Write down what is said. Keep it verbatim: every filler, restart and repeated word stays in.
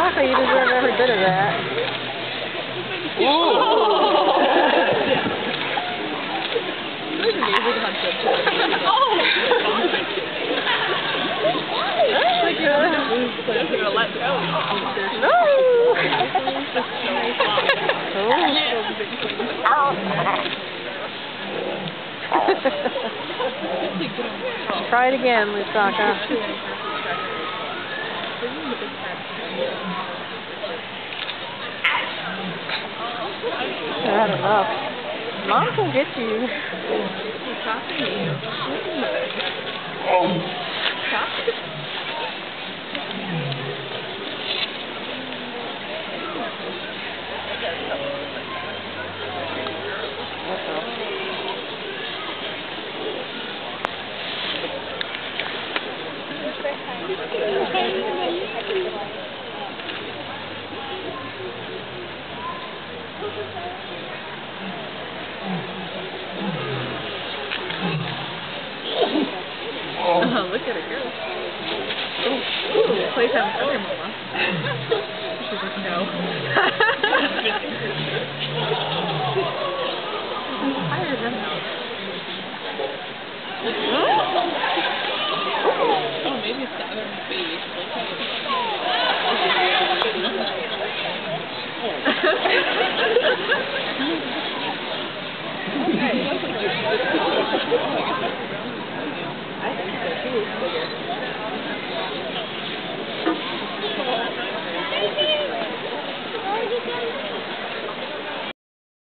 Taka, you deserve every bit of that. Ooh. There's an easy concept. Oh! Like you don't have to lose, but if you're gonna let go. No! Try it again, Lusaka. I had enough. Mom can get you. Oh, look at it go. Ooh, ooh, playtime for your mama. She just no. Higher than that.